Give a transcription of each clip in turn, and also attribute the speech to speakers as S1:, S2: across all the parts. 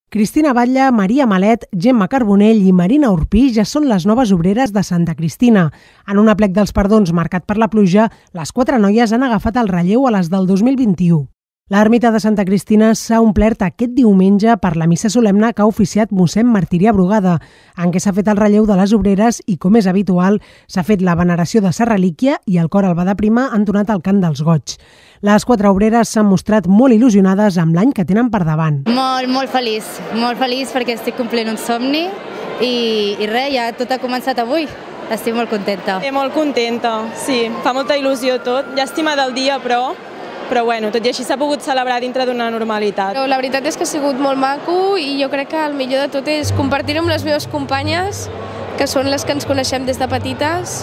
S1: Cristina Batlle, Maria Malet, Gemma Carbonell i Marina Urpí ja són les noves obreres de Santa Cristina. En un aplec dels perdons marcat per la pluja, les 4 noies han agafat el relleu a les del 2021. L'ermita de Santa Cristina s'ha omplert aquest diumenge per la missa solemne que ha oficiat mossèn Martirià Brugada, en què s'ha fet el relleu de les obreres i, com és habitual, s'ha fet la veneració de sa relíquia i el cor Alba de Prima han donat el cant dels goig. Les 4 obreres s'han mostrat molt il·lusionades amb l'any que tenen per davant.
S2: Molt feliç perquè estic complint un somni i res, ja tot ha començat avui. Estic molt contenta.
S3: Molt contenta, sí, fa molta il·lusió tot. Llàstima del dia, però bueno, tot i així s'ha pogut celebrar dintre d'una normalitat.
S4: La veritat és que ha sigut molt maco i jo crec que el millor de tot és compartir-ho amb les meves companyes, que són les que ens coneixem des de petites,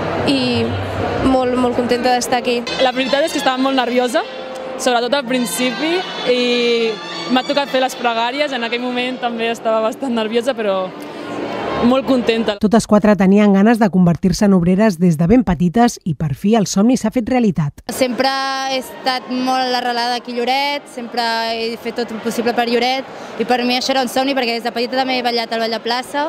S4: i molt contenta d'estar aquí.
S5: La veritat és que estava molt nerviosa, sobretot al principi, i m'ha tocat fer les pregàries. En aquell moment també estava bastant nerviosa, però molt contenta.
S1: Totes 4 tenien ganes de convertir-se en obreres des de ben petites i per fi el somni s'ha fet realitat.
S2: Sempre he estat molt arrelada aquí a Lloret, sempre he fet tot el possible per Lloret i per mi això era un somni perquè des de petita també he ballat al Ball de Plaça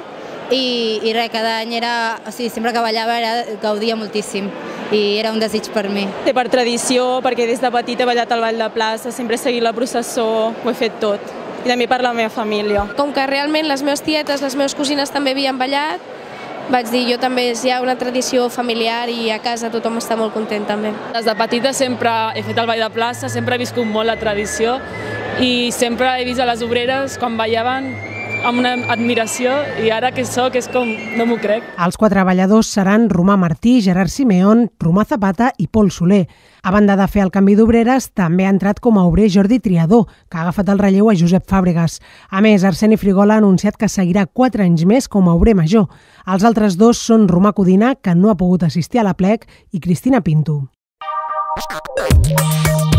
S2: i res, cada any sempre que ballava gaudia moltíssim i era un desig per mi.
S3: Per tradició, perquè des de petita he ballat al Ball de Plaça, sempre he seguit la processó, ho he fet tot. I també per la meva família.
S4: Com que realment les meves tietes, les meves cosines també havien ballat, vaig dir jo també és ja una tradició familiar i a casa tothom està molt content també.
S5: Des de petita sempre he fet el ball de plaça, sempre he viscut molt la tradició i sempre he vist a les obreres quan ballaven amb una admiració i ara que soc és com no m'ho crec.
S1: Els 4 balladors seran Romà Martí, Gerard Simeón, Romà Zapata i Pol Soler. A banda de fer el canvi d'obreres, també ha entrat com a obrer Jordi Triador, que ha agafat el relleu a Josep Fàbregas. A més, Arseni Frigola ha anunciat que seguirà 4 anys més com a obrer major. Els altres 2 són Romà Codina, que no ha pogut assistir a l'aplec, i Cristina Pinto.